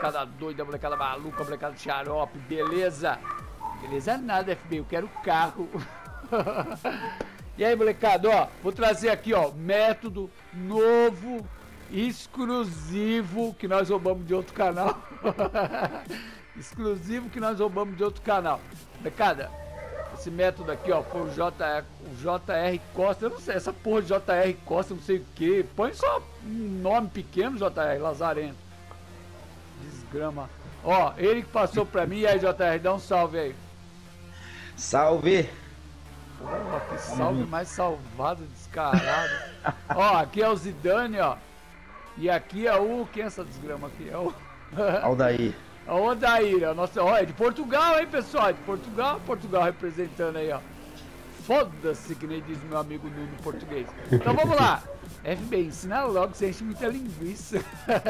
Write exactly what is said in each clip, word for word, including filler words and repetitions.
molecada doida, molecada maluca, molecada xarope, beleza? Beleza nada, F B, eu quero carro. E aí, molecada, ó, vou trazer aqui, ó, método novo, exclusivo, que nós roubamos de outro canal. Exclusivo que nós roubamos de outro canal. Molecada, esse método aqui, ó, foi o, J, o J R Costa. Eu não sei, essa porra de J R Costa, não sei o que. Põe só um nome pequeno, J R, Lazarento. Desgrama. Ó, ele que passou pra mim. E aí, J R, dá um salve aí. Salve! Porra, que salve mais salvado, descarado. Ó, aqui é o Zidane, ó. E aqui é o... Quem é essa desgrama aqui? É o... Aldair. É o Odair, ó. Nossa, ó, é de Portugal, hein, pessoal? É de Portugal, Portugal representando aí, ó. Foda-se, que nem diz meu amigo Nuno português. Então vamos lá. F B, ensina logo, você enche muita linguiça.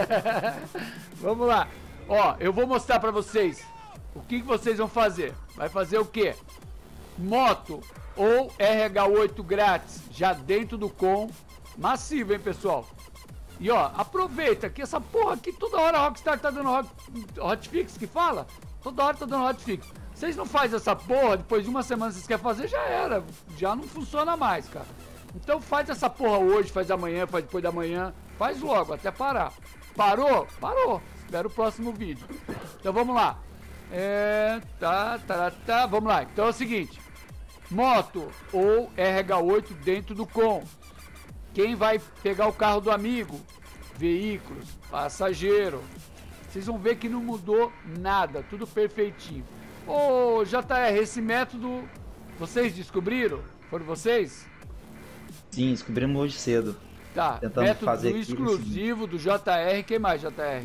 Vamos lá. Ó, eu vou mostrar pra vocês o que, que vocês vão fazer. Vai fazer o quê? Moto ou R H oito grátis, já dentro do com, massivo, hein, pessoal? E ó, aproveita que essa porra aqui, toda hora a Rockstar tá dando hot, hotfix, que fala? Toda hora tá dando hotfix. Vocês não fazem essa porra, depois de uma semana vocês querem fazer, já era. Já não funciona mais, cara. Então faz essa porra hoje, faz amanhã, faz depois da manhã. Faz logo, até parar. Parou? Parou. Espera o próximo vídeo. Então vamos lá. É... Tá, tá, tá. Vamos lá. Então é o seguinte. Moto ou R H oito dentro do com. Quem vai pegar o carro do amigo? Veículos, passageiro. Vocês vão ver que não mudou nada, tudo perfeitinho. Ô, J R, esse método vocês descobriram? Foram vocês? Sim, descobrimos hoje cedo. Tá, tentando método fazer exclusivo do J R. Quem mais, J R?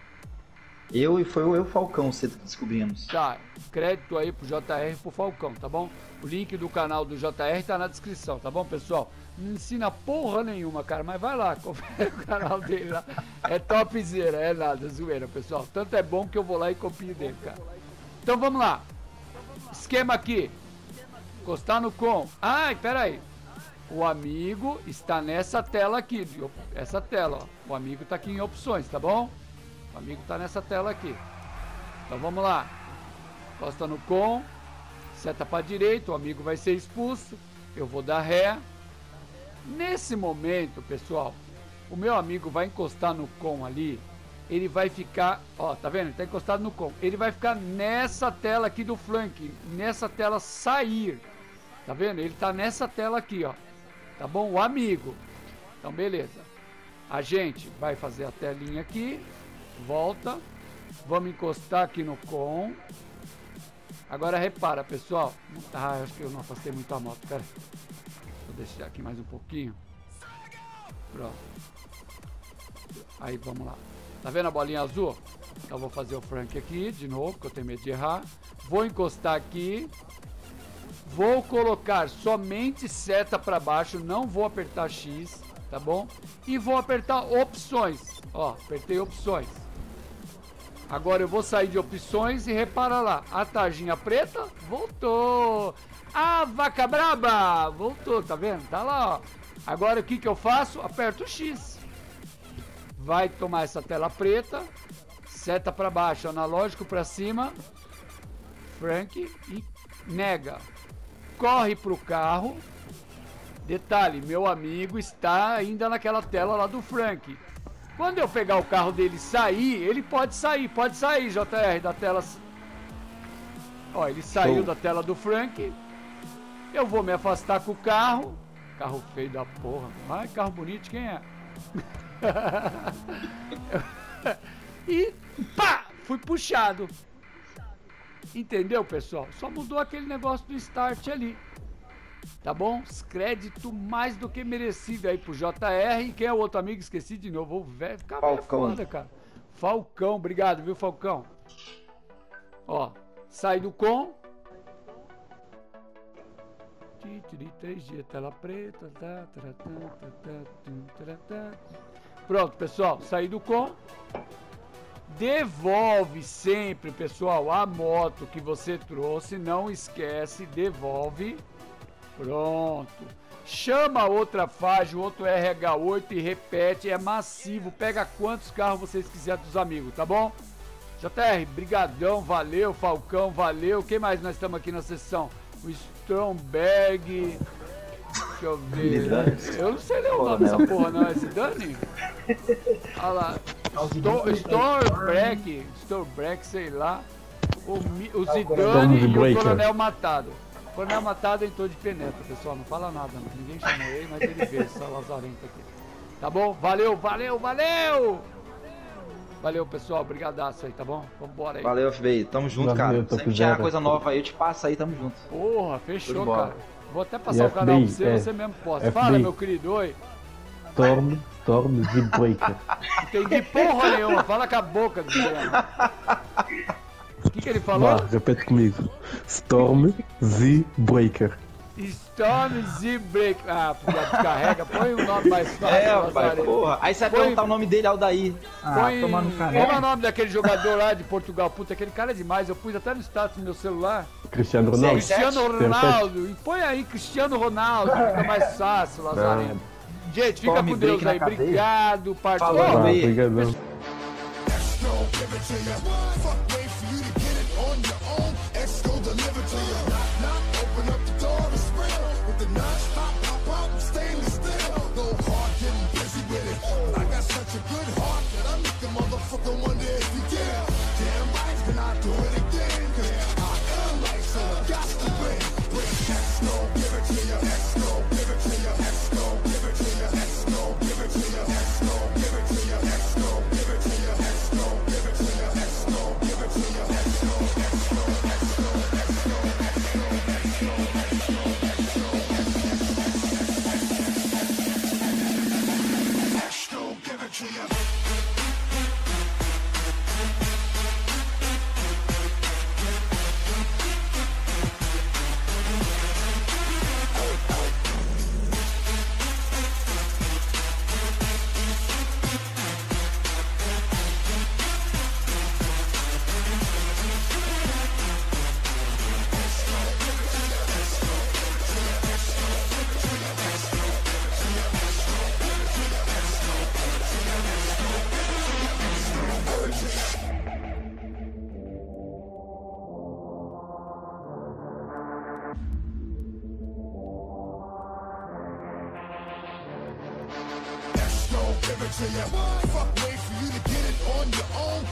Eu e foi eu e o Falcão cedo que descobrimos. Tá, crédito aí pro J R e pro Falcão, tá bom? O link do canal do J R tá na descrição, tá bom, pessoal? Não ensina porra nenhuma, cara, mas vai lá, confere o canal dele lá. É topzera, é nada, zoeira, pessoal. Tanto é bom que eu vou lá e copio dele, cara. Então vamos lá. Esquema aqui. Encostar no com. Ai, pera aí. O amigo está nessa tela aqui, essa tela, ó. O amigo tá aqui em opções, tá bom? O amigo tá nessa tela aqui. Então vamos lá. Encosta no com. Seta para direita, o amigo vai ser expulso. Eu vou dar ré. Nesse momento, pessoal, o meu amigo vai encostar no com ali. Ele vai ficar, ó, tá vendo? Ele tá encostado no com. Ele vai ficar nessa tela aqui do flank, nessa tela sair. Tá vendo? Ele tá nessa tela aqui, ó. Tá bom? O amigo. Então, beleza. A gente vai fazer a telinha aqui. Volta. Vamos encostar aqui no com. Agora repara, pessoal. Ah, acho que eu não afastei muito a moto. Pera aí. Vou deixar aqui mais um pouquinho. Pronto. Aí, vamos lá. Tá vendo a bolinha azul? Então, vou fazer o Frank aqui de novo, porque eu tenho medo de errar. Vou encostar aqui. Vou colocar somente seta para baixo. Não vou apertar X, tá bom? E vou apertar opções. Ó, apertei opções. Agora eu vou sair de opções e repara lá. A tarjinha preta voltou. A vaca braba voltou, tá vendo? Tá lá, ó. Agora o que que eu faço? Aperto o X. Vai tomar essa tela preta. Seta para baixo, analógico para cima. Frank e nega. Corre pro carro. Detalhe, meu amigo está ainda naquela tela lá do Frank. Quando eu pegar o carro dele e sair, ele pode sair, pode sair, J R, da tela. Ó, ele saiu Show. da tela do Frank. Eu vou me afastar com o carro. Carro feio da porra. Ai, carro bonito, quem é? E pá! Fui puxado. Entendeu, pessoal? Só mudou aquele negócio do start ali. Tá bom? Crédito mais do que merecido aí pro J R. E quem é o outro amigo? Esqueci de novo. O velho fica foda, cara. Falcão, obrigado, viu, Falcão? Ó, sai do com. Três dias, tela preta. Tá, tá, tá, tá, tá, tá. Pronto, pessoal. Saí do com. Devolve sempre, pessoal, a moto que você trouxe. Não esquece, devolve. Pronto. Chama outra Fage, outro R H oito e repete. É massivo. Pega quantos carros vocês quiserem dos amigos, tá bom? J R, brigadão, valeu, Falcão, valeu. Quem mais nós estamos aqui na sessão? O Stromberg. Deixa eu ver. Eu não sei ler o nome dessa porra, não. Esse Dani? Olha lá. Storebreck. Storebreck, sei lá. O, o Zidane e o Coronel Matado. O Coronel Matado entrou de penetra, pessoal. Não fala nada, não. Ninguém chamou ele, mas ele veio, essa lazarenta aqui. Tá bom? Valeu, valeu, valeu! Valeu, pessoal. Obrigadaço aí, tá bom? Vambora aí. Valeu, F B I. Tamo junto, Valeu, cara. Sempre tiver coisa nova aí, eu te passo aí, tamo junto. Porra, fechou, cara. Vou até passar E o canal pra F B I, você, é, você mesmo posta. F B I. Fala, meu querido, oi. Storm, Storm Z-Breaker. Não entendi porra nenhuma, fala com a boca, desgrama. O que que ele falou? Vá, repete comigo. Storm Z-Breaker. Storm Z-Break. Ah, já descarrega, põe um nome mais fácil. É, Lazarento. pai, porra. Aí você vai Põe- perguntar o nome dele, Aldair. Ah, Põe... tomar no Como é canal. o nome daquele jogador lá de Portugal? Puta, aquele cara é demais. Eu pus até no status do meu celular. Cristiano Ronaldo. Cristiano Ronaldo. E põe aí Cristiano Ronaldo, fica mais fácil, Lazarento. Gente, fica Storm com Deus Break na aí. cadeia. Obrigado, partiu. Falou, Ah, F B I. obrigadão. Give it to you. Fuck, wait for you to get it on your own.